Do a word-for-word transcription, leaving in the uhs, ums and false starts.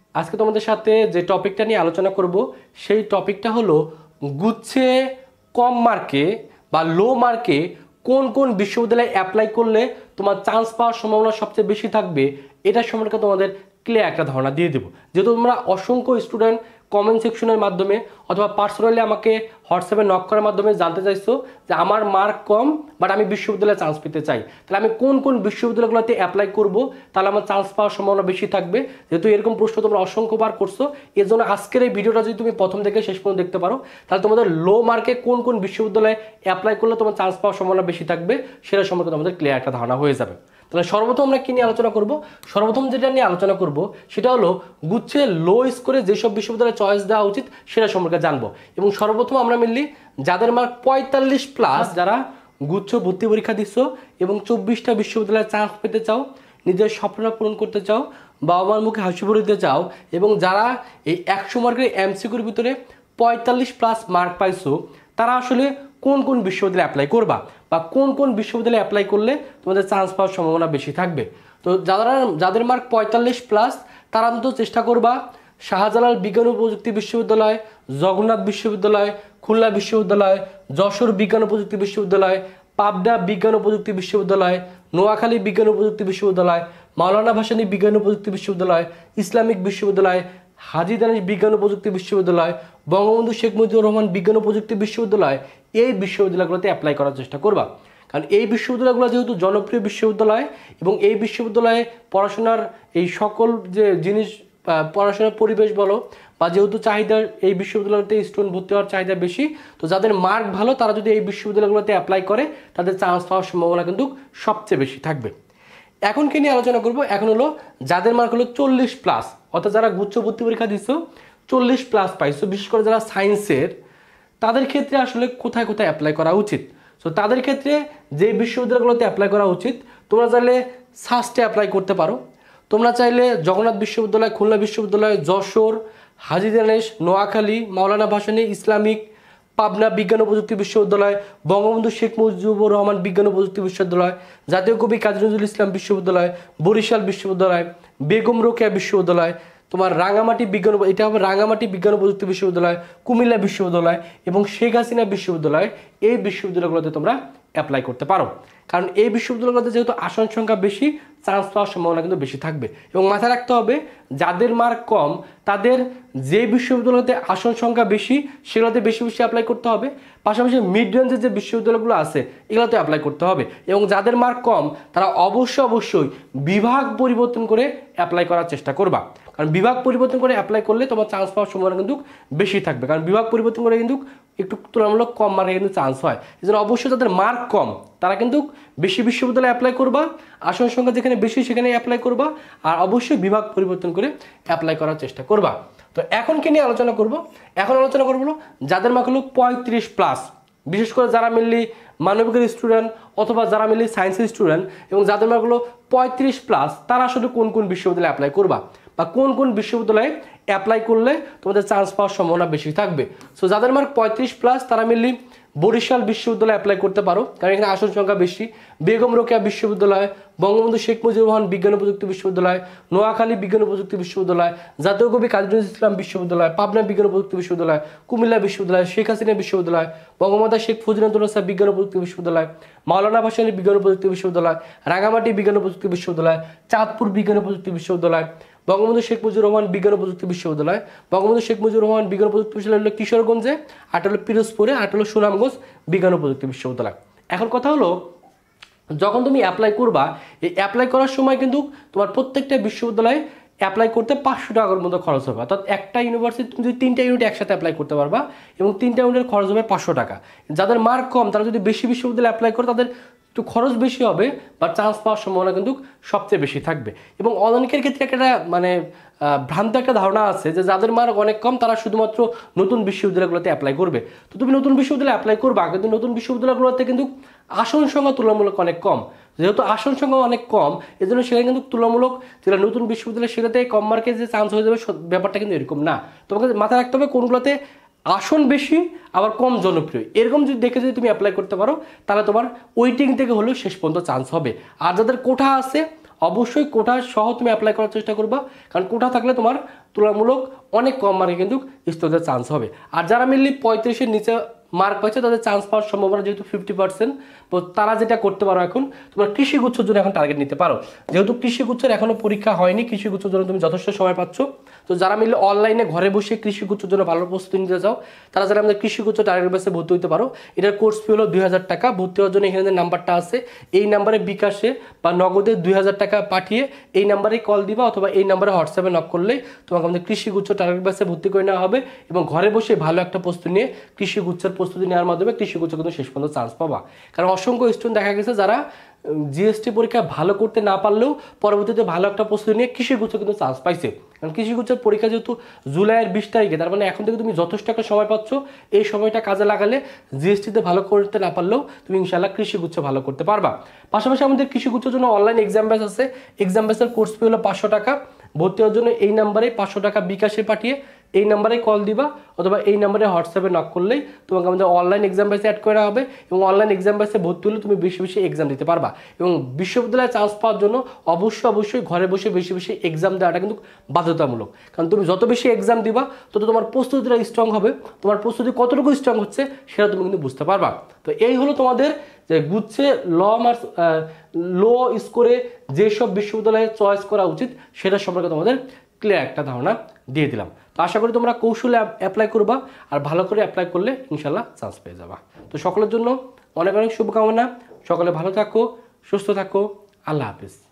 আজকে তোমাদের সাথে যে টপিকটা নিয়ে আলোচনা করব সেই টপিকটা হলো গুচ্ছে কম মার্কে বা লো মার্কে কোন কোন বিশ্ববিদ্যালয়ে অ্যাপ্লাই করলে তোমার চান্স পাওয়ার সম্ভাবনা সবচেয়ে বেশি থাকবে এটা সম্পর্কে তোমাদের ক্লিয়ার একটা ধারণা দিয়ে দেবো। যেহেতু তোমরা অসংখ্য স্টুডেন্ট কমেন্ট সেকশনের মাধ্যমে অথবা পার্সোনালি আমাকে হোয়াটসঅ্যাপে নক করার মাধ্যমে জানতে চাইছো যে আমার মার্ক কম বাট আমি বিশ্ববিদ্যালয়ে চান্স পেতে চাই, তাহলে আমি কোন কোন বিশ্ববিদ্যালয়গুলোতে অ্যাপ্লাই করব তাহলে আমার চান্স পাওয়ার সম্ভাবনা বেশি থাকবে। যেহেতু এরকম প্রশ্ন তোমরা অসংখ্যবার করছো, এর জন্য আজকের এই ভিডিওটা যদি তুমি প্রথম থেকে শেষ পর্যন্ত দেখতে পারো তাহলে তোমাদের লো মার্কে কোন কোন বিশ্ববিদ্যালয়ে অ্যাপ্লাই করলে তোমার চান্স পাওয়ার সম্ভাবনা বেশি থাকবে সেটা সম্পর্কে তোমাদের ক্লিয়ার একটা ধারণা হয়ে যাবে। তাহলে সর্বপ্রথম আমরা কি নিয়ে আলোচনা করব? সর্বপ্রথম যেটা নিয়ে আলোচনা করব সেটা হলো গুচ্ছে লো স্কোরে যেসব বিশ্ববিদ্যালয়ে চয়েস দেওয়া উচিত সেটা সম্পর্কে জানবো। এবং সর্বপ্রথম আমরা মিললি যাদের মার্ক পঁয়তাল্লিশ প্লাস, যারা গুচ্ছ ভর্তি পরীক্ষা দিচ্ছ এবং চব্বিশটা বিশ্ববিদ্যালয়ে চান্স পেতে চাও, নিজের স্বপ্নটা পূরণ করতে চাও, বাবা মার মুখে হাসি ভরে দিতে চাও এবং যারা এই একশো মার্কের এমসিকিউর ভিতরে পঁয়তাল্লিশ প্লাস মার্ক পাইছো, তারা আসলে কোন কোন বিশ্ববিদ্যালয়ে অ্যাপ্লাই করবা বা কোন কোন বিশ্ববিদ্যালয়ে অ্যাপ্লাই করলে তোমাদের চান্স পাওয়ার সম্ভাবনা বেশি থাকবে। তো যারা যাদের মার্ক পঁয়তাল্লিশ প্লাস তারা অন্তত চেষ্টা করবা শাহজালাল বিজ্ঞান ও প্রযুক্তি বিশ্ববিদ্যালয়, জগন্নাথ বিশ্ববিদ্যালয়, খুলনা বিশ্ববিদ্যালয়, যশোর বিজ্ঞান ও প্রযুক্তি বিশ্ববিদ্যালয়, পাবনা বিজ্ঞান ও প্রযুক্তি বিশ্ববিদ্যালয়, নোয়াখালী বিজ্ঞান ও প্রযুক্তি বিশ্ববিদ্যালয়, মাওলানা ভাসানী বিজ্ঞান ও প্রযুক্তি বিশ্ববিদ্যালয়, ইসলামিক বিশ্ববিদ্যালয়, হাজী দানেশ বিজ্ঞান ও প্রযুক্তি বিশ্ববিদ্যালয়, বঙ্গবন্ধু শেখ মুজিবুর রহমান বিজ্ঞান ও প্রযুক্তি বিশ্ববিদ্যালয়, এই বিশ্ববিদ্যালয়গুলোতে অ্যাপ্লাই করার চেষ্টা করবা। কারণ এই বিশ্ববিদ্যালয়গুলো যেহেতু জনপ্রিয় বিশ্ববিদ্যালয় এবং এই বিশ্ববিদ্যালয়ে পড়াশোনার এই সকল যে জিনিস, পড়াশোনার পরিবেশ বলো বা যেহেতু চাহিদা এই বিশ্ববিদ্যালয়তে স্টুডেন্ট ভর্তি হওয়ার চাহিদা বেশি, তো যাদের মার্ক ভালো তারা যদি এই বিশ্ববিদ্যালয়গুলোতে অ্যাপ্লাই করে তাদের চান্স পাওয়ার সম্ভাবনা কিন্তু সবচেয়ে বেশি থাকবে। এখন কি নিয়ে আলোচনা করব? এখন হলো যাদের মার্ক হলো চল্লিশ প্লাস, অর্থাৎ যারা গুচ্ছ ভর্তি পরীক্ষা দিচ্ছ চল্লিশ প্লাস পাইছো, বিশেষ করে যারা সায়েন্সের, তাদের ক্ষেত্রে আসলে কোথায় কোথায় অ্যাপ্লাই করা উচিত। সো তাদের ক্ষেত্রে যে বিশ্ববিদ্যালয়গুলোতে অ্যাপ্লাই করা উচিত, তোমরা চাইলে সাস্টে অ্যাপ্লাই করতে পারো, তোমরা চাইলে জগন্নাথ বিশ্ববিদ্যালয়, খুলনা বিশ্ববিদ্যালয়, যশোর, হাজী দানেশ, নোয়াখালী, মাওলানা ভাসানী, ইসলামিক, পাবনা বিজ্ঞান ও প্রযুক্তি বিশ্ববিদ্যালয়, বঙ্গবন্ধু শেখ মুজিবুর রহমান বিজ্ঞান ও প্রযুক্তি বিশ্ববিদ্যালয়, জাতীয় কবি কাজী নজরুল ইসলাম বিশ্ববিদ্যালয়, বরিশাল বিশ্ববিদ্যালয়, বেগম রোকেয়া বিশ্ববিদ্যালয়, তোমার রাঙামাটি বিজ্ঞান, এটা হবে রাঙামাটি বিজ্ঞান ও প্রযুক্তি বিশ্ববিদ্যালয়, কুমিল্লা বিশ্ববিদ্যালয় এবং শেখ হাসিনা বিশ্ববিদ্যালয়, এই বিশ্ববিদ্যালয়গুলোতে তোমরা অ্যাপ্লাই করতে পারো। কারণ এই বিশ্ববিদ্যালয়গুলোতে যেহেতু আসন সংখ্যা বেশি, চান্স পাওয়ার সম্ভাবনা কিন্তু বেশি থাকবে। এবং মাথায় রাখতে হবে যাদের মার্ক কম তাদের যে বিশ্ববিদ্যালয়তে আসন সংখ্যা বেশি সেগুলোতে বেশি বেশি অ্যাপ্লাই করতে হবে, পাশাপাশি মিড রেঞ্জের যে বিশ্ববিদ্যালয়গুলো আছে এগুলোতে অ্যাপ্লাই করতে হবে। এবং যাদের মার্ক কম তারা অবশ্যই অবশ্যই বিভাগ পরিবর্তন করে অ্যাপ্লাই করার চেষ্টা করবা, কারণ বিভাগ পরিবর্তন করে অ্যাপ্লাই করলে তোমার চান্স পাওয়ার সম্ভাবনা কিন্তু বেশি থাকবে। কারণ বিভাগ পরিবর্তন করে কিন্তু একটু তুলনামূলক কম মার্কে কিন্তু চান্স হয়। এই জন্য অবশ্যই যাদের মার্ক কম তারা কিন্তু বেশি বিশ্ববিদ্যালয়ে অ্যাপ্লাই করবা, আসন সংখ্যা যেখানে বেশি সেখানে অ্যাপ্লাই করবা, আর অবশ্যই বিভাগ পরিবর্তন করে অ্যাপ্লাই করার চেষ্টা করবা। তো এখন কি নিয়ে আলোচনা করব? এখন আলোচনা করবো যাদের মার্ক হলো পঁয়ত্রিশ প্লাস, বিশেষ করে যারা মেনলি মানবিকের স্টুডেন্ট অথবা যারা মেনলি সায়েন্সের স্টুডেন্ট এবং যাদের মার্ক হলো পঁয়ত্রিশ প্লাস, তারা আসলে কোন কোন বিশ্ববিদ্যালয়ে অ্যাপ্লাই করবা বা কোন কোন বিশ্ববিদ্যালয়ে অ্যাপ্লাই করলে তোমাদের চান্স পাওয়ার সম্ভাবনা বেশি থাকবে। সো যাদের মার্ক পঁয়ত্রিশ প্লাস তারা মেনলি বরিশাল বিশ্ববিদ্যালয়ে অ্যাপ্লাই করতে পারো, কারণ এখানে আসন সংখ্যা বেশি, বেগম রোকেয়া বিশ্ববিদ্যালয়, বঙ্গবন্ধু শেখ মুজিবুর রহমান বিজ্ঞান ও প্রযুক্তি বিশ্ববিদ্যালয়, নোয়াখালী বিজ্ঞান ও প্রযুক্তি বিশ্ববিদ্যালয়, জাতীয় কবি কাজী নজরুল ইসলাম বিশ্ববিদ্যালয়, পাবনা বিজ্ঞান ও প্রযুক্তি বিশ্ববিদ্যালয়, কুমিল্লা বিশ্ববিদ্যালয়, শেখ হাসিনা বিশ্ববিদ্যালয়, বঙ্গমাতা শেখ মুজিবুর বিজ্ঞান ও প্রযুক্তি বিশ্ববিদ্যালয়, মাওলানা ভাসানী বিজ্ঞান ও প্রযুক্তি বিশ্ববিদ্যালয়, রাঙামাটি বিজ্ঞান ও প্রযুক্তি বিশ্ববিদ্যালয়, চাঁদপুর বিজ্ঞান ও প্রযুক্তি বিশ্ববিদ্যালয়, বঙ্গবন্ধু শেখ মুজিবুর রহমান বিজ্ঞান ও প্রযুক্তি বিশ্ববিদ্যালয়, বঙ্গবন্ধু শেখ মুজিবুর রহমান বিজ্ঞান ও প্রযুক্তি বিশ্ববিদ্যালয় হলো কিশোরগঞ্জে, আট হলো পিরোজপুরে, আট হলো সুনামগঞ্জ বিজ্ঞান ও প্রযুক্তি বিশ্ববিদ্যালয়। এখন কথা হলো যখন তুমি অ্যাপ্লাই করবা, এই অ্যাপ্লাই করার সময় কিন্তু তোমার প্রত্যেকটা বিশ্ববিদ্যালয়ে অ্যাপ্লাই করতে পাঁচশো টাকার মতো খরচ হবে, অর্থাৎ একটা ইউনিভার্সিটি তুমি যদি তিনটা ইউনিট একসাথে অ্যাপ্লাই করতে পারবা এবং তিনটা ইউনিটের খরচ হবে পাঁচশো টাকা। যাদের মার্ক কম তারা যদি বেশি বিশ্ববিদ্যালয়ে অ্যাপ্লাই করে তাদের একটু খরচ বেশি হবে বাট চান্স পাওয়ার সম্ভাবনা কিন্তু সবচেয়ে বেশি থাকবে। এবং অনেকের ক্ষেত্রে একটা মানে ভ্রান্ত একটা ধারণা আছে যে যাদের মার্ক অনেক কম তারা শুধুমাত্র নতুন বিশ্ববিদ্যালয়গুলোতে অ্যাপ্লাই করবে। তো তুমি নতুন বিশ্ববিদ্যালয়ে অ্যাপ্লাই করবা, কিন্তু নতুন বিশ্ববিদ্যালয়গুলোতে কিন্তু আসন সংখ্যা তুলনামূলক অনেক কম, যেহেতু আসন সংখ্যা অনেক কম এজন্য সেখানে কিন্তু তুলনামূলক যেটা নতুন বিশ্ববিদ্যালয় সেটাতে কম মার্কে যে চান্স হয়ে যাবে ব্যাপারটা কিন্তু এরকম না। তোমাকে মাথায় রাখতে হবে কোনগুলোতে আসন বেশি আবার কম জনপ্রিয়, এরকম যদি দেখে যদি তুমি অ্যাপ্লাই করতে পারো তাহলে তোমার ওয়েটিং থেকে হলেও শেষ পর্যন্ত চান্স হবে। আর যাদের কোঠা আছে অবশ্যই কোটা সহ তুমি অ্যাপ্লাই করার চেষ্টা করবা, কারণ কোটা থাকলে তোমার তুলনামূলক অনেক কম মার্কে কিন্তু স্থগিতের চান্স হবে। আর যারা মেনলি পঁয়ত্রিশের নিচে মার্ক পাইছে তাদের চান্স পাওয়ার সম্ভাবনা যেহেতু ফিফটি পার্সেন্ট, তো তারা যেটা করতে পারো এখন তোমার কৃষিগুচ্ছর জন্য এখন টার্গেট নিতে পারো। যেহেতু কৃষিগুচ্ছের এখনও পরীক্ষা হয়নি, কৃষিগুচ্ছর জন্য তুমি যথেষ্ট সময় পাচ্ছ। তো যারা মিলে অনলাইনে ঘরে বসে কৃষিগুচ্ছর জন্য ভালো প্রস্তুতি নিতে চাও তারা যারা আমাদের কৃষিগুচ্ছ টার্গেট বেসে ভর্তি হতে পারো। এটার কোর্স ফি হলো দুই হাজার টাকা। ভর্তি হওয়ার জন্য এখানে যে নাম্বারটা আছে এই নাম্বারে বিকাশে বা নগদে দুই হাজার টাকা পাঠিয়ে এই নাম্বারে কল দিবা অথবা এই নাম্বারে হোয়াটসঅ্যাপে নক করলেই তোমাকে আমাদের কৃষিগুচ্ছ টার্গেট বেসে ভর্তি করে নেওয়া হবে এবং ঘরে বসে ভালো একটা প্রস্তুতি নিয়ে কৃষিগুচ্ছের প্রস্তুতি নেওয়ার মাধ্যমে কৃষিগুচ্ছ কিন্তু শেষ পর্যন্ত চান্স পাবা। কারণ অসংখ্য স্টুডেন্ট দেখা গেছে যারা জিএসটি পরীক্ষা ভালো করতে না পারলেও পরবর্তীতে ভালো একটা প্রস্তুতি নিয়ে কৃষিগুচ্ছ কিন্তু চান্স পাইছে। কারণ কৃষিগুচ্ছের পরীক্ষা যেহেতু জুলাইয়ের বিশ তারিখে, তার মানে এখন থেকে তুমি যথেষ্ট একটা সময় পাচ্ছ। এই সময়টা কাজে লাগালে জিএসটিতে ভালো করতে না পারলেও তুমি ইনশাআল্লাহ কৃষিগুচ্ছ ভালো করতে পারবা। পাশাপাশি আমাদের কৃষিগুচ্ছের জন্য অনলাইন এক্সাম ব্যাচ আছে। এক্সাম ব্যাচের কোর্স ফি হলো পাঁচশো টাকা। ভর্তি হওয়ার জন্য এই নাম্বারে পাঁচশো টাকা বিকাশে পাঠিয়ে এই নাম্বারে কল দিবা অথবা এই নাম্বারে হোয়াটসঅ্যাপে নক করলেই তোমাকে আমাদের অনলাইন এক্সাম ব্যাচে অ্যাড করা হবে এবং অনলাইন এক্সাম ব্যাচে ভর্তি হলে তুমি বেশি বেশি এক্সাম দিতে পারবা। এবং বিশ্ববিদ্যালয়ে চান্স পাওয়ার জন্য অবশ্যই অবশ্যই ঘরে বসে বেশি বেশি এক্সাম দেওয়াটা কিন্তু বাধ্যতামূলক। কারণ তুমি যত বেশি এক্সাম দিবা তত তোমার প্রস্তুতিটা স্ট্রং হবে। তোমার প্রস্তুতি কতটুকু স্ট্রং হচ্ছে সেটা তুমি কিন্তু বুঝতে পারবা। তো এই হলো তোমাদের যে গুচ্ছে ল মার্কস লো স্কোরে যেসব বিশ্ববিদ্যালয়ে চয়েস করা উচিত সেটা সম্পর্কে তোমাদের ক্লিয়ার একটা ধারণা দিয়ে দিলাম। তো আশা করি তোমরা কৌশলে অ্যাপ্লাই করবা আর ভালো করে অ্যাপ্লাই করলে ইনশাল্লাহ চান্স পেয়ে যাবা। তো সকলের জন্য অনেক অনেক শুভকামনা। সকলে ভালো থাকো, সুস্থ থাকো। আল্লাহ হাফিজ।